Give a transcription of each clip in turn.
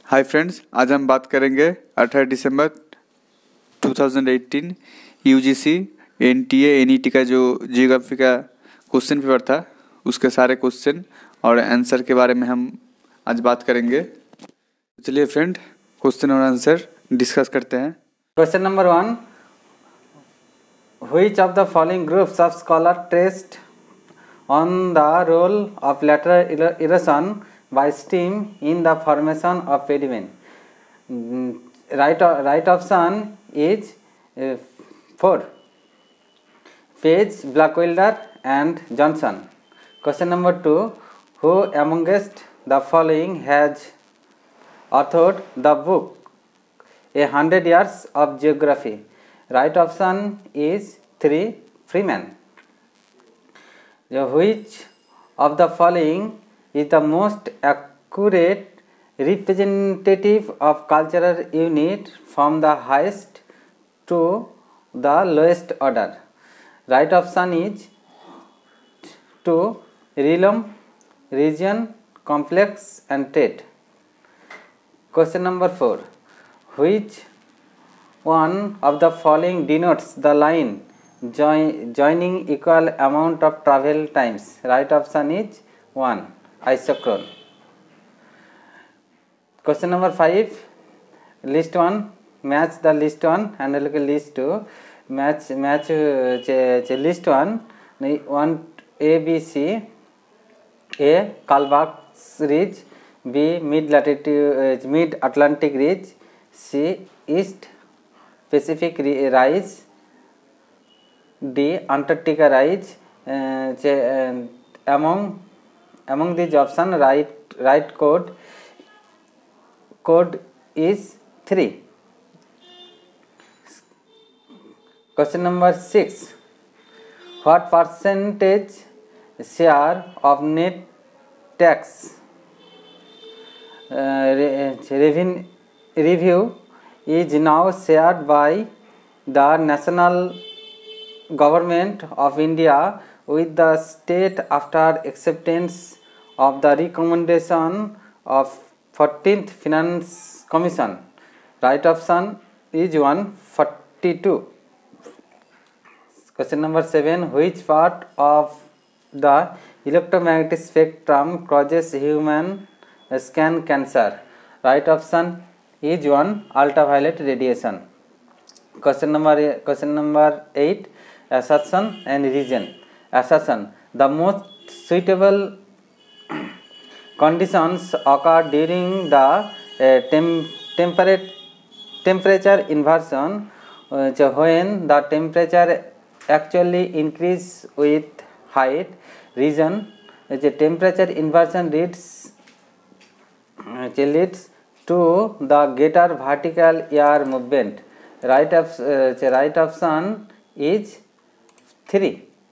Hi friends, आज हम बात करेंगे 18 दिसंबर 2018 यूजीसी एनटीए एनईटी का जो जियोग्राफी का क्वेश्चन पेपर था उसके सारे क्वेश्चन और आंसर के बारे में हम आज बात करेंगे। चलिए फ्रेंड, क्वेश्चन और आंसर डिस्कस करते हैं। Question number 1, which of the following groups of scholars traced on the role of lateral erosion by stream in the formation of sediment? Right option is 4, Page, Blackwelder and Johnson. Question number 2, who amongst the following has authored the book A 100 Years of Geography? Right option is 3, Freeman. Which of the following is the most accurate representative of cultural unit from the highest to the lowest order? Right option is 2, realm, region, complex and trait. Question number 4, which one of the following denotes the line joining equal amount of travel times? Right option is 1, isochron. Question number 5, list 1, match the list 1 and look at list 2. Match list 1, A, B, C. A, Kalbach's ridge. B, mid Atlantic ridge. C, East Pacific rise. D, Antarctica rise. Among these options, right code is 3. Question number 6, what percentage share of net tax revenue is now shared by the national government of India with the state after acceptance of the recommendation of 14th Finance Commission? Right option is 142. Question number 7, which part of the electromagnetic spectrum causes human skin cancer? Right option is 1, ultraviolet radiation. Question number 8, assertion and reason. Assertion: the most suitable conditions occur during the temperature inversion when the temperature actually increase with height. Reason: the temperature inversion leads to the greater vertical air movement. Right option is 3.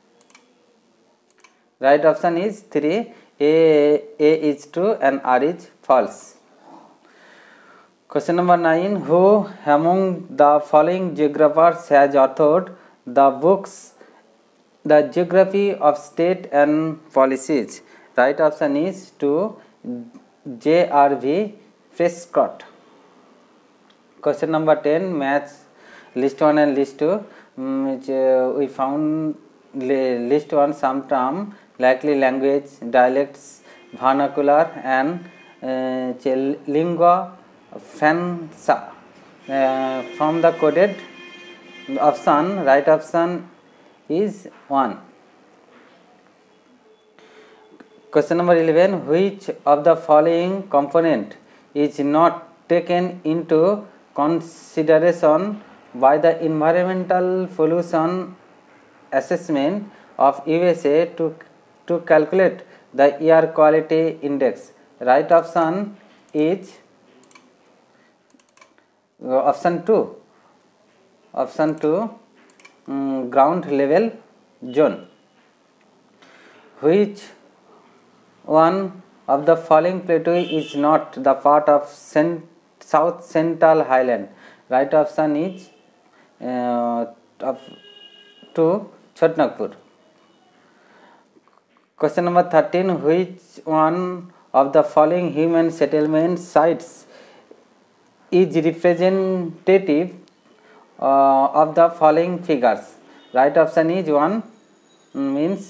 Right option is 3. A is true and R is false. Question number 9, who among the following geographers has authored the books The Geography of State and Policies? Right option is 2, J.R.V. Prescott. Question number 10, match list 1 and list 2. We found list 1 some term likely language, dialects, vernacular and lingua franca from the coded option. Right option is 1. Question number 11, which of the following component is not taken into consideration by the environmental pollution assessment of USA to calculate the air quality index? Right option is option 2. Option 2, ground level zone. Which one of the following plateau is not the part of South Central Highland? Right option is 2, Chhatnagpur. Question number 13, which one of the following human settlement sites is representative of the following figures? Right option is 1 means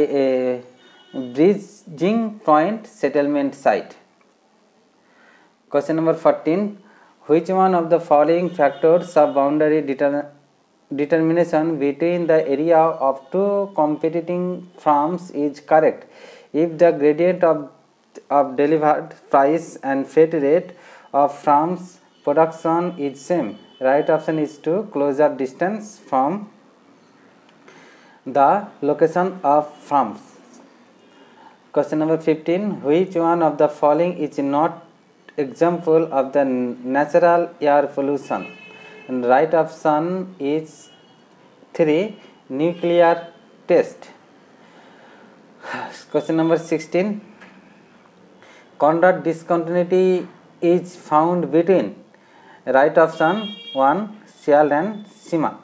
bridging point settlement site. Question number 14. Which one of the following factors of boundary determination between the area of two competing farms is correct if the gradient of delivered price and freight rate of farms production is same? Right option is 2, closer distance from the location of farms. Question number 15. Which one of the following is not example of the natural air pollution? And right option is 3, nuclear test. Question number 16. Conduct discontinuity is found between. Right option 1, Sial and Sima.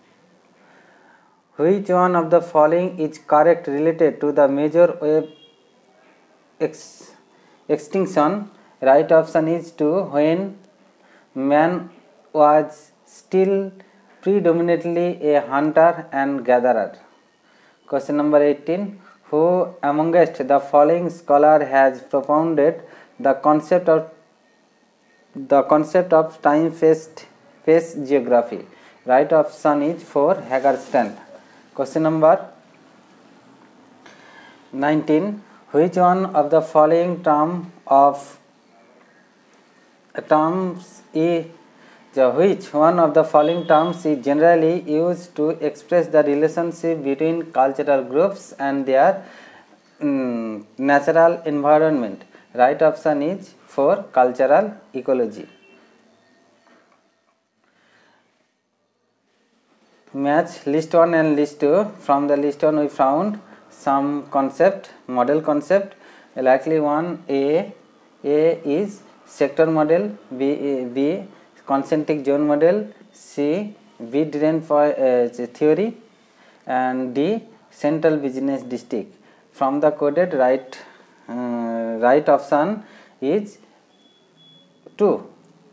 Which one of the following is correct related to the major wave extinction? Right option is 2, when man was still predominantly a hunter and gatherer. Question number 18. Who amongst the following scholar has propounded the concept of time phase geography? Right option is 4, Hagerstand. Question number 19. Which one of the following terms is generally used to express the relationship between cultural groups and their natural environment? Right option is 4, cultural ecology. Match list 1 and list 2. From the list 1 we found some model concept. Likely 1, A is sector model, B concentric zone model, C B drain theory, and D central business district. From the coded right option is 2.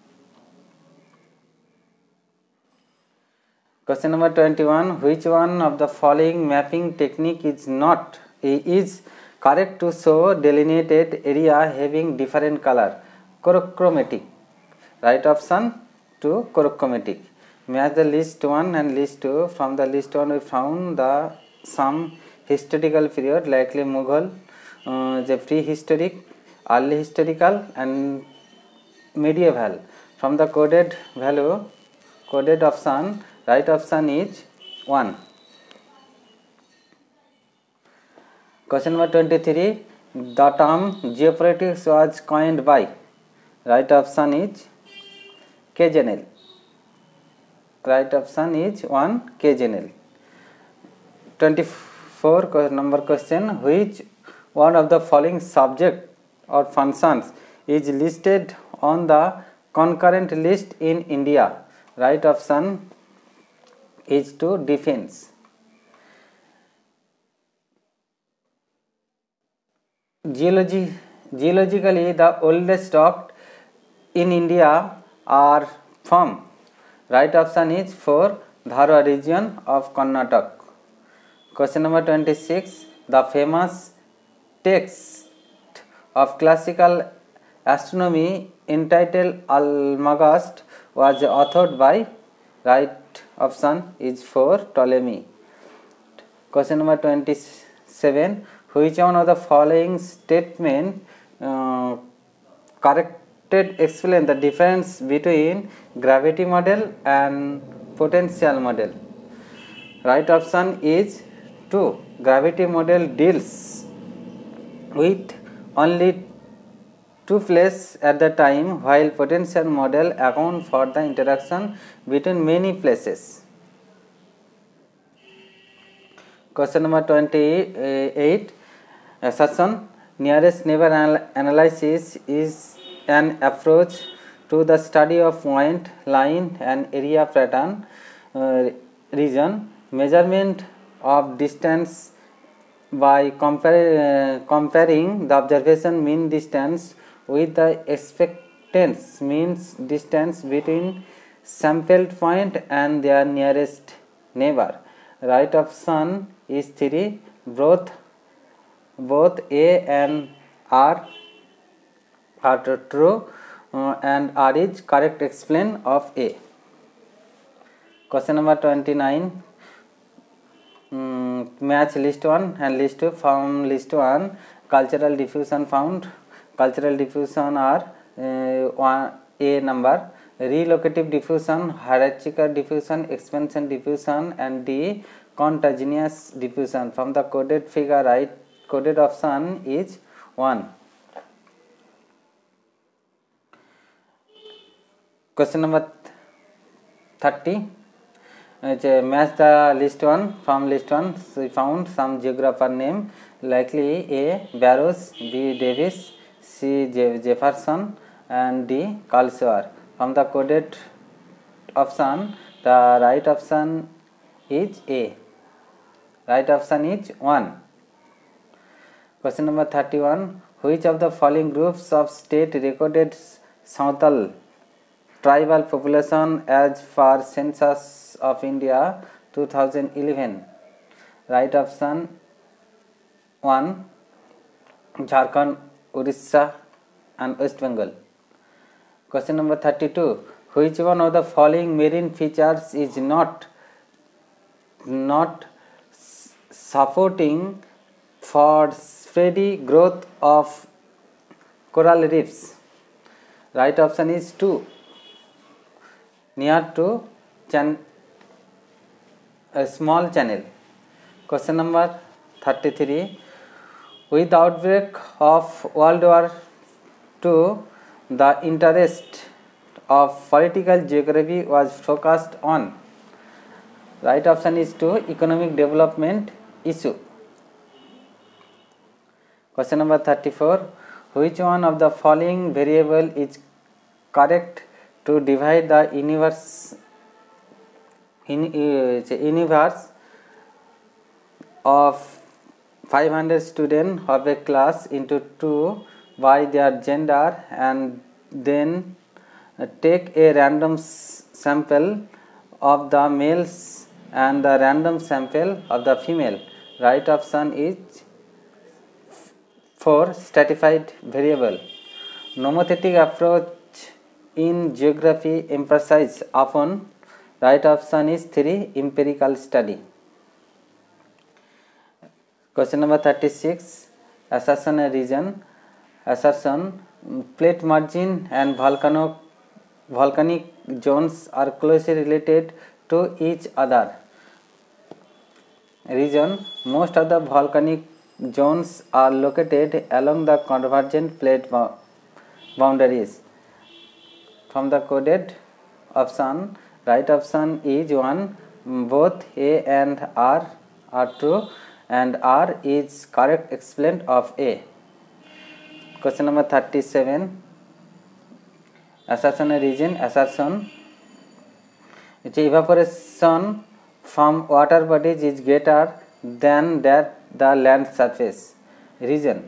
Question number 21. Which one of the following mapping technique is correct to show delineated area having different color? Chromatic. Right option 2, chromatic. Match the list 1 and list 2. From the list 1 we found some historical period, likely Mughal, the prehistoric, early historical and medieval. From the coded option, right option is 1. Question number 23. The term geopolitics was coined by. Right option is K. Janel. Right option is 1, K. Janel. 24 number question. Which one of the following subject or functions is listed on the concurrent list in India? Right option is 2, defense. Geologically, the oldest rock in India are from. Right option is 4, Dharwad region of Karnataka. Question number 26. The famous text of classical astronomy entitled Almagest was authored by. Right option is 4, Ptolemy. Question number 27. Which one of the following statement explain the difference between gravity model and potential model? Right option is 2. Gravity model deals with only two places at the time, while potential model account for the interaction between many places. Question number 28. Assertion: nearest neighbor analysis is an approach to the study of point, line and area pattern region. Measurement of distance by comparing the observation mean distance with the Distance means distance between sampled point and their nearest neighbor. Right option is 3. Both A and R are true and R is correct explain of A. Question number 29. Match list 1 and list 2. From list 1, cultural diffusion found. Cultural diffusion are A number, relocative diffusion, hierarchical diffusion, expansion diffusion, and D contagious diffusion. From the coded figure, right coded option is 1. Question number 30. Match the list 1. From list 1, we found some geographer name, likely A. Barrows, B. Davis, C. Jefferson, and D. Calshar. From the coded option, the right option is A. Right option is 1. Question number 31. Which of the following groups of state recorded Santal tribal population as per Census of India 2011? Right option 1. Jharkhand, Orissa, and West Bengal. Question number 32. Which one of the following marine features is not supporting for steady growth of coral reefs? Right option is 2. Near to a small channel. Question number 33. With the outbreak of World War II, the interest of political geography was focused on. Right option is 2. Economic development issue. Question number 34. Which one of the following variable is correct to divide the universe of 500 students of a class into 2 by their gender and then take a random sample of the males and the random sample of the female? Right option is 4. Stratified variable. Nomothetic approach in geography emphasizes upon. Right option is 3. Empirical study. Question number 36. Assertion a region. Assertion: plate margin and volcanic zones are closely related to each other. Reason: most of the volcanic zones are located along the convergent plate boundaries. From the coded option, right option is 1. Both A and R are true and R is correct explained of A. Question number 37. Assertion a region. Assertion: evaporation from water bodies is greater than that the land surface. Reason: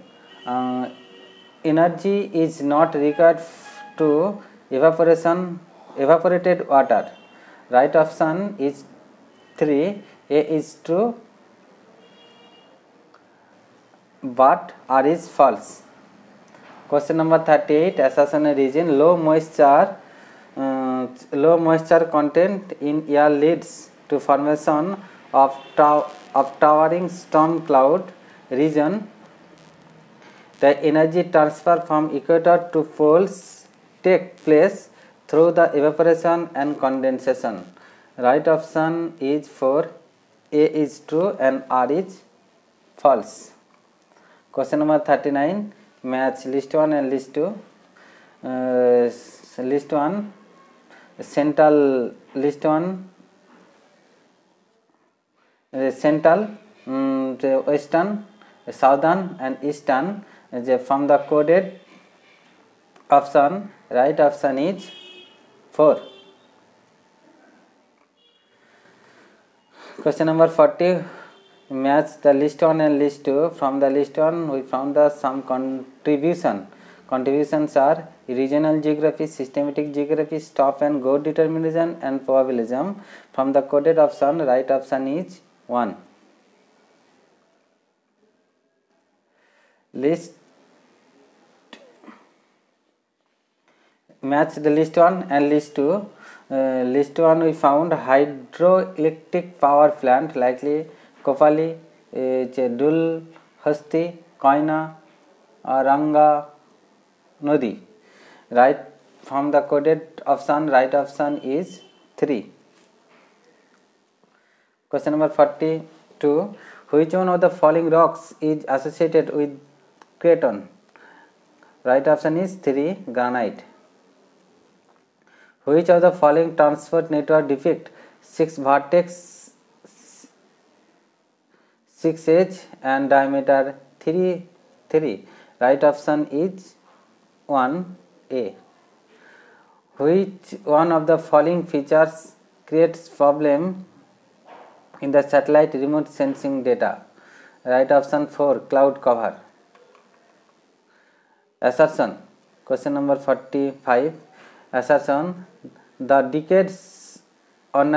energy is not required to evaporated water. Right option is 3. A is true but R is false. Question number 38. Assertion a region. Low moisture content in air leads to formation of towering storm cloud. Reason: the energy transfer from equator to poles take place through the evaporation and condensation. Right option is 4. A is true and R is false. Question number 39. Match list 1 and list 2. List 1, central, list 1, central, western, southern, and eastern. From the coded option, right option is 4. Question number 40. Match the list 1 and list 2. From the list 1, we found the some contribution Contributions are regional geography, systematic geography, stop and go determinism, and probabilism. From the coded option, right option is 1. List match the list 1 and list 2. List 1 we found hydroelectric power plant likely Kopali, Dulhasti, Koina, Ranga Nodi. Right from the coded option, right option is 3. Question number 42. Which one of the following rocks is associated with craton? Right option is 3. Granite. Which of the following transport network depict 6 vertex, 6 edge and diameter 3? Right option is 1A. Which one of the following features creates problem in the satellite remote sensing data? Right option 4. Cloud cover. Assertion. Question number 45. Assertion. The decades on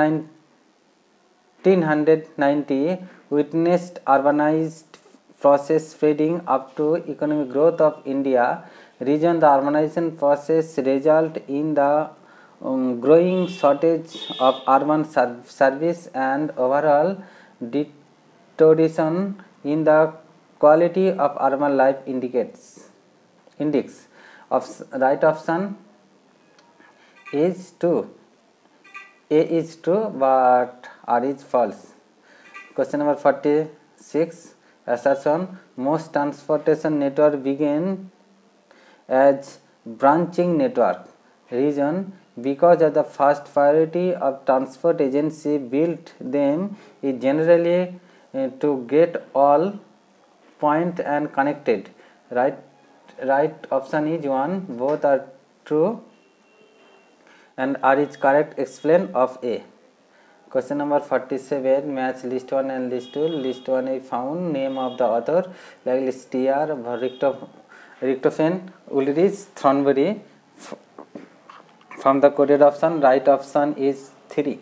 1990 witnessed urbanized process spreading up to economic growth of India region. The urbanization process result in the growing shortage of urban service and overall deterioration in the quality of urban life index of right option is 2. A is true but R is false. Question number 46. Assertion. Most transportation network began as branching network. Reason. Because of the first priority of transport agency built them is generally to get all point and connected. Right option is 1. Both are true and R is correct. Explain of A. Question number 47. Match list 1 and list 2. List 1 I found name of the author like Stier, Richtofen, Ulrich, Thornbury. From the coded option, right option is 3.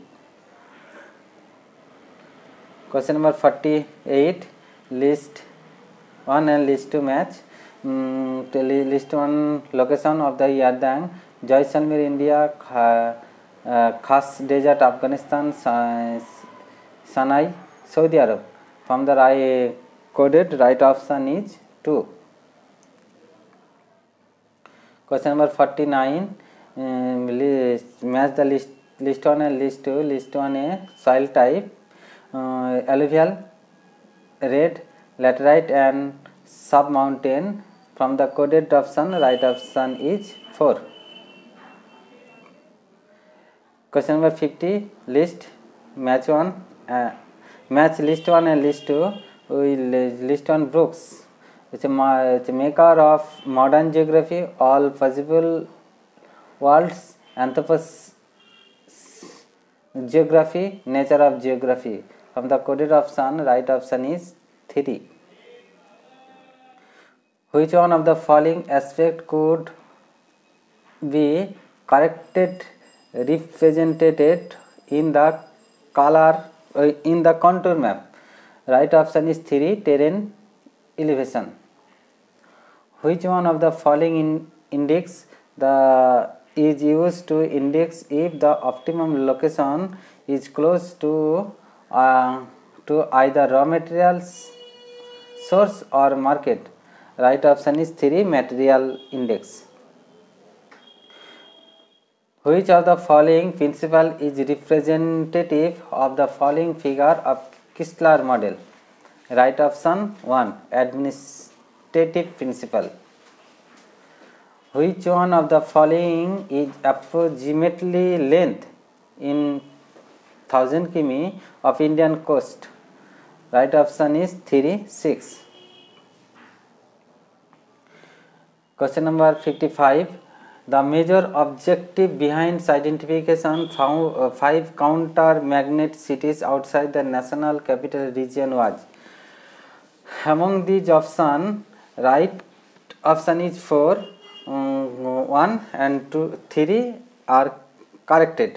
Question number 48. List 1 and list 2 match. List 1 location of the Yardang, Jaisalmer India, Khas Desert Afghanistan, Sanai Saudi Arab. From the coded right option is 2. Question number 49. Match the list 1 and list 2. List 1A soil type alluvial, red, laterite and submountain. From the coded option, right option is 4. Question number 50. List match 1 match list 1 and list 2. List 1 Brooks. It's a maker of modern geography, all possible worlds, anthropos geography, nature of geography. From the coded option, right option is 3. Which one of the following aspect could be corrected represented in the color in the contour map? Right option is 3. Terrain elevation. Which one of the following index is used to index if the optimum location is close to either raw materials source or market? Right option is 3. Material index. Which of the following principle is representative of the following figure of Kistler model? Right option 1. Administrative principle. Which one of the following is approximately length in 1000 km of Indian coast? Right option is 3. 6. Question number 55. The major objective behind identification 5 counter magnet cities outside the national capital region was? Among these options, right option is 4. 1 and 2, 3 are corrected.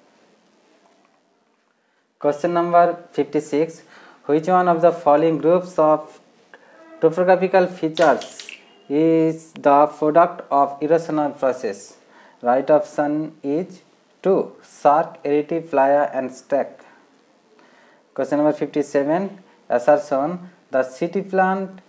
Question number 56. Which one of the following groups of topographical features is the product of erosional process? Right option is 2. Sark, erratic, playa and stack. Question number 57. Assertion. The city plants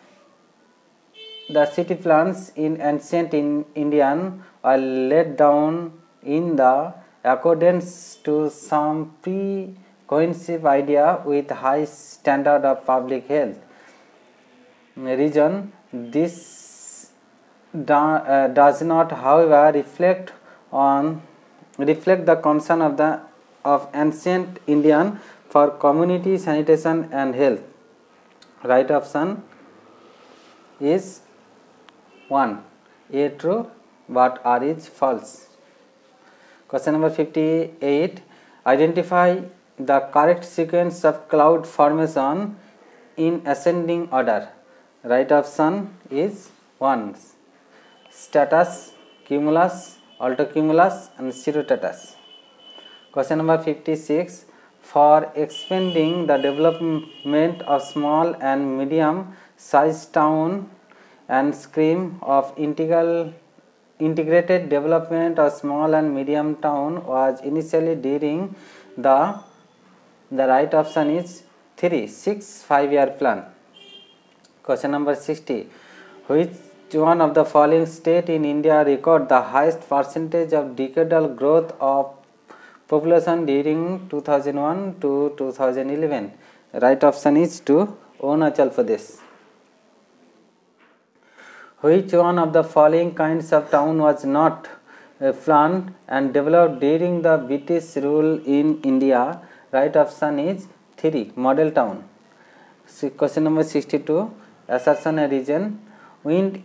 in ancient Indian are laid down in the accordance to some preconceived idea with high standard of public health. Reason. This does not, however, reflect the concern of ancient Indian for community sanitation and health. Right option is 1. A true, but R is false. Question number 58. Identify the correct sequence of cloud formation in ascending order. Right option is 1. Stratus, cumulus, altocumulus and cirrostratus. Question number 56. For expanding the development of small and medium sized town and scheme of integrated development of small and medium town was initially during the right option is 3. 6 5-year plan. Question number 60. Which one of the following state in India record the highest percentage of decadal growth of population during 2001 to 2011? Right option is 2. Arunachal Pradesh. Which one of the following kinds of town was not planned and developed during the British rule in India? Right option is 3. Model town. Question number 62. Assertion and reason. Wind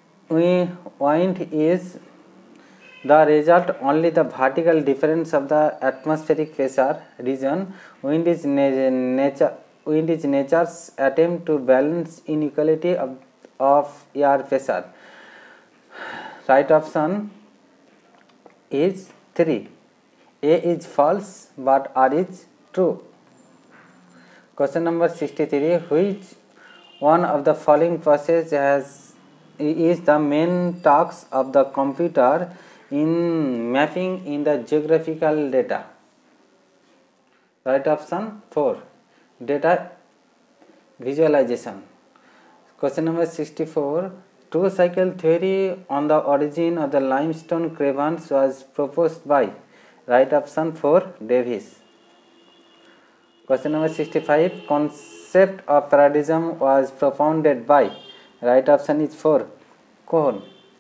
is the result only the vertical difference of the atmospheric pressure. Reason. Wind is nature's attempt to balance inequality of air pressure. Right option is 3. A is false but R is true. Question number 63. Which one of the following process is the main task of the computer in mapping in the geographical data? Right option 4. Data visualization. Question number 64. True cycle theory on the origin of the limestone caverns was proposed by? Right option 4. Davis. Question number 65. Concept of paradigm was propounded by? Right option is 4. Cohen.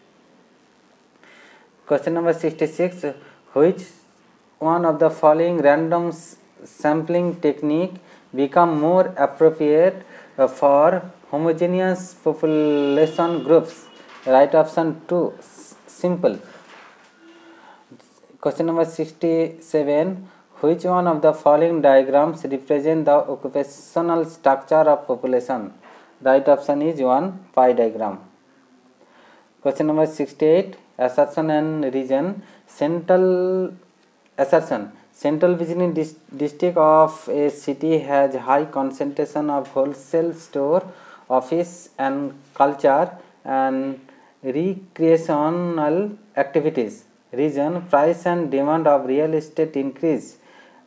Question number 66. Which one of the following random sampling technique become more appropriate for homogeneous population groups? Right option 2. Simple. Question number 67. Which one of the following diagrams represent the occupational structure of population? Right option is 1. Pie diagram. Question number 68. Assertion and reason. Assertion. Central business district of a city has high concentration of wholesale store, office and culture and recreational activities. Reason. Price and demand of real estate increase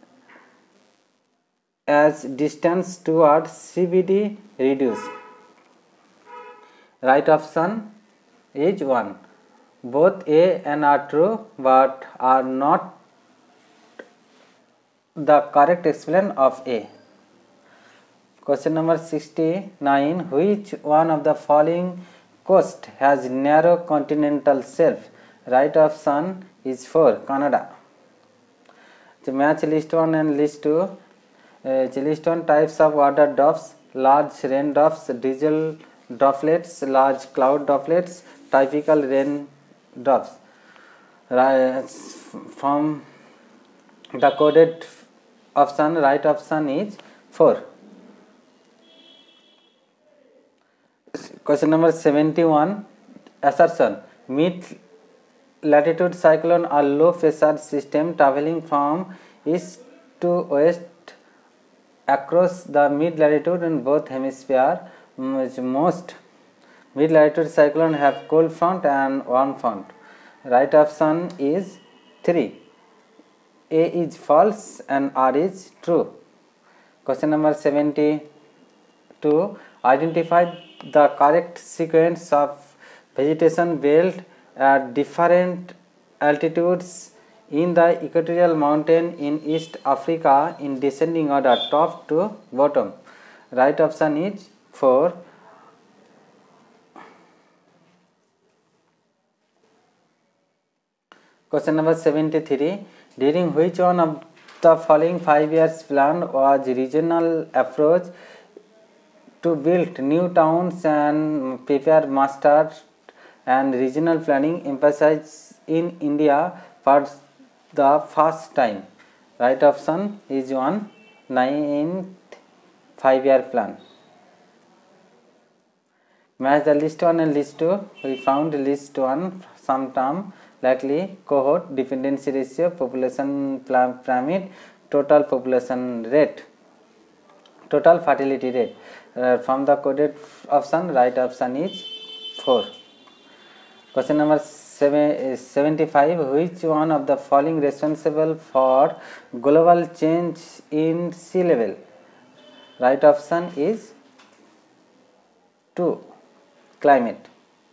as distance towards CBD reduce. Right option is 1. Both A and are true but are not the correct explanation of A. Question number 69. Which one of the following coast has narrow continental shelf? Right option is 4. Canada. To match list 1 and list 2. List 1 types of water drops: large rain drops, drizzle droplets, large cloud droplets, typical rain drops. From the coded option, right option is 4. Question number 71. Assertion. mid-latitude cyclone are low pressure system traveling from east to west across the mid-latitude in both hemispheres. Most mid-latitude cyclone have cold front and warm front. Right option is 3. A is false and R is true. Question number 72. Identify the correct sequence of vegetation belt at different altitudes in the equatorial mountain in East Africa in descending order, top to bottom. Right option is 4. Question number 73. During which one of the following 5 years plan was regional approach to build new towns and prepare master and regional planning emphasized in India for the first time? Right option is 1. 9th 5-year plan. Match the list 1 and list 2. We found list 1 some term likely, cohort, dependency ratio, population pyramid, total population rate, total fertility rate. From the coded option, right option is 4. Question number 75. Which one of the following responsible for global change in sea level? Right option is 2. Climate.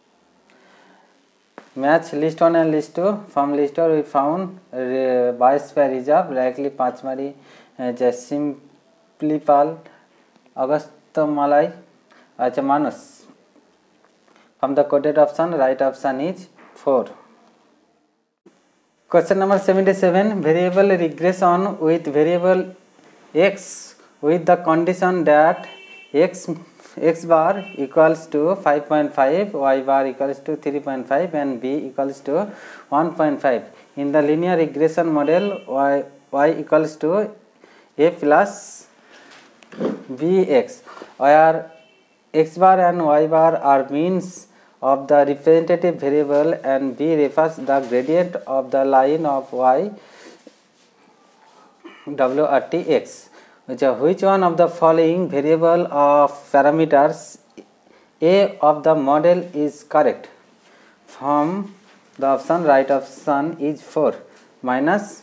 Match list 1 and list 2. From list 1 we found biosphere reserve likely Pachmari, Simplipal, Augustamalai, Manus. From the coded option, right option is 4. Question number 77. Variable regression with variable x with the condition that x bar equals to 5.5, y bar equals to 3.5 and b equals to 1.5. In the linear regression model, y equals to a plus bx, where x bar and y bar are means of the representative variable and b refers the gradient of the line of y wrtx. Which one of the following variable of parameters A of the model is correct? From the option, right option is 4 minus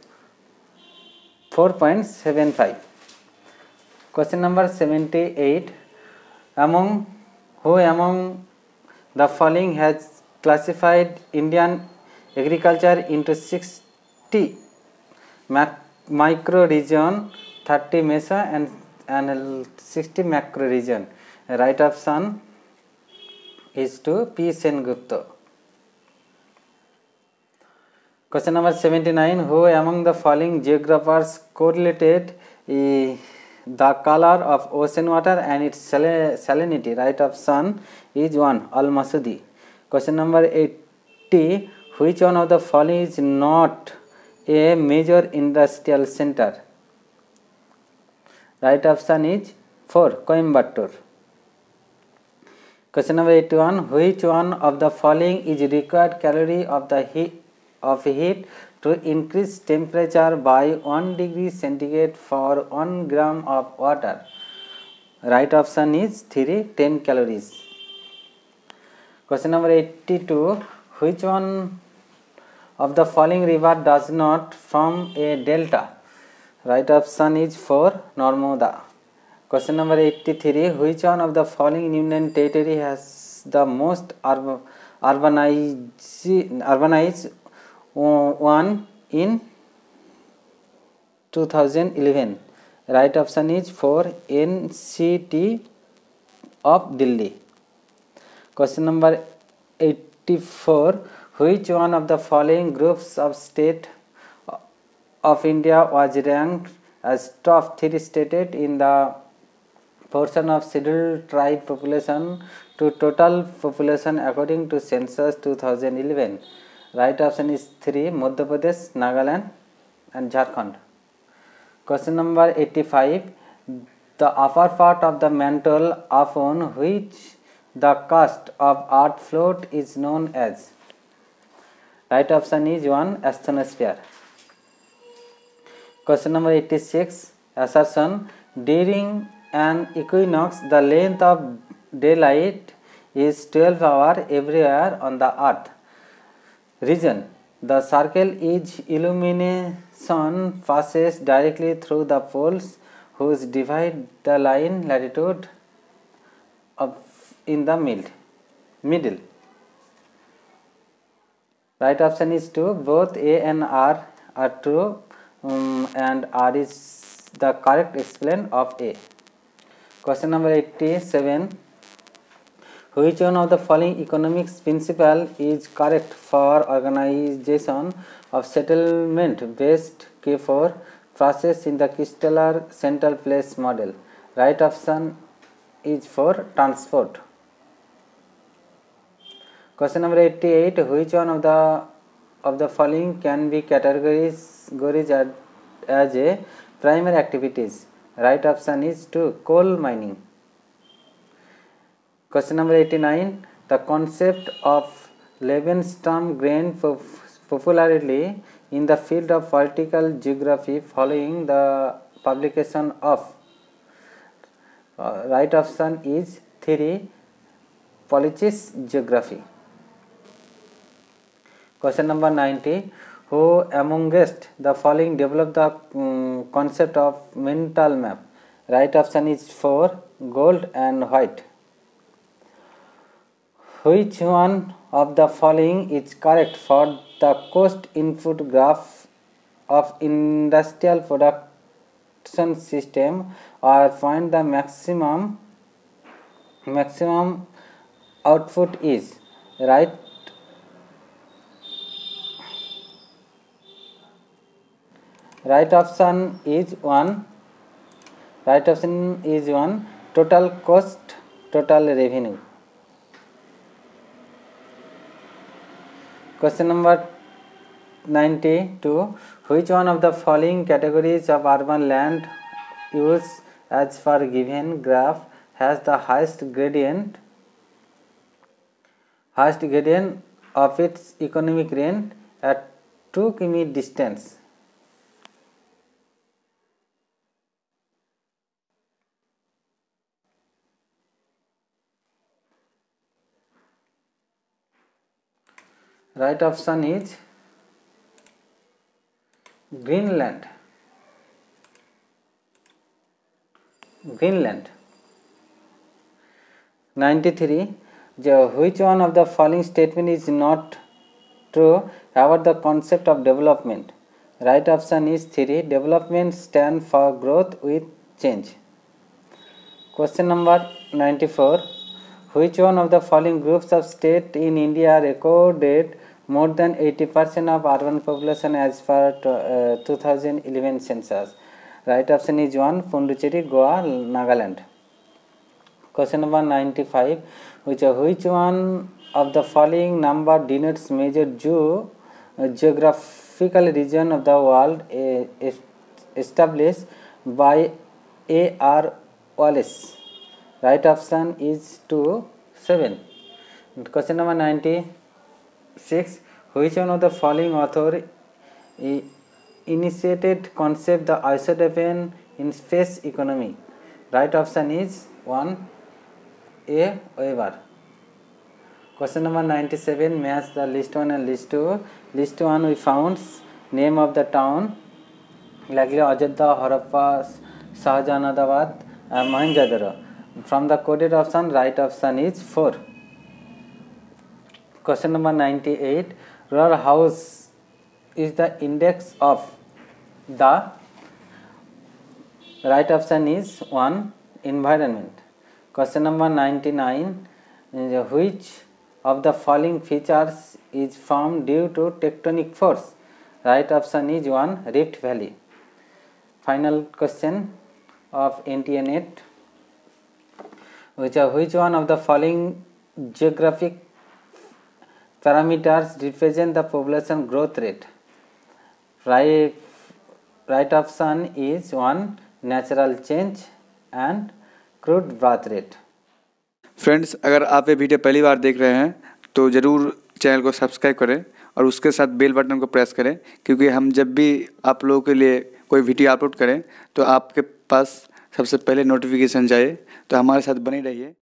4.75. Question number 78. Among the following has classified Indian agriculture into 60 micro region, 30 meso and 60 macro region? Right option is to P. Sengupta. Question number 79. Who among the following geographers correlated the color of ocean water and its salinity? Right option is 1. Al-Masudi. Question number 80. Which one of the following is not a major industrial center? Right option is 4. Coimbatore. Question number 81. Which one of the following is required calorie of the heat to increase temperature by 1 degree centigrade for 1 gram of water? Right option is 3. 10 calories. Question number 82. Which one of the following river does not form a delta? Right option is 4. Narmada. Question number 83. Which one of the following Union Territory has the most urbanized one in 2011? Right option is 4. NCT of Delhi. Question number 84. Which one of the following groups of state of India was ranked as top 3 stated in the portion of scheduled tribe population to total population according to census 2011? Right option is 3. Madhya Pradesh, Nagaland and Jharkhand. Question number 85. The upper part of the mantle upon which the crust of earth float is known as? Right option is 1. Asthenosphere. Question number 86. Assertion. During an equinox, the length of daylight is 12 hours everywhere on the earth. Reason. The circle is illumination passes directly through the poles whose divide the line latitude of in the middle. Right option is 2. Both A and R are true, and R is the correct explain of A. Question number 87. Which one of the following economics principle is correct for organization of settlement based K4 process in the crystallar central place model? Right option is for transport. Question number 88. Which one of the following can be categorized as a primary activities? Right option is 2. Coal mining. Question number 89. The concept of Lebensraum gained popularity in the field of political geography following the publication of. Right option is 3. Politis geography. Question number 90. Who amongst the following developed the concept of mental map? Right option is 4. Gold and white. Which one of the following is correct for the cost input graph of industrial production system, or find the maximum output is? Right option is 1. Right option is 1. Total cost, total revenue. Question number 92. Which one of the following categories of urban land use as per given graph has the highest gradient of its economic range at 2 km distance? Right option is Greenland. 93. Which one of the following statement is not true about the concept of development? Right option is 3. Development stands for growth with change. Question number 94. Which one of the following groups of states in India recorded more than 80% of urban population as per 2011 census? Right option is 1. Pondicherry, Goa, Nagaland. Question number 95. Which one of the following number denotes major geographical region of the world established by A.R. Wallace? Right option is 2. 7. Question number 96. Which one of the following author initiated concept the isotopen in space economy? Right option is 1. A. Weber. Question number 97. Match the list 1 and list 2. List 1 we found name of the town likely Ajodhya, Harappa, Shahjahanabad and Mohenjo-daro. From the coded option, right option is 4. Question number 98. Rural house is the index of the. Right option is 1. Environment. Question number 99. Which of the following features is formed due to tectonic force? Right option is 1. Rift Valley. Final question of NTA Net. Which one of the following geographic parameters represent the population growth rate? Right option is 1. Natural change and crude birth rate. Friends, अगर आप ये video पहली बार देख रहे हैं तो ज़रूर channel को सब्सक्राइब करें और उसके साथ बेल बटन को प्रेस करें, क्योंकि हम जब भी आप लोगों के लिए कोई वीडियो अपलोड करें तो आपके पास सबसे पहले नोटिफिकेशन जाए। तो हमारे साथ बने रहिए।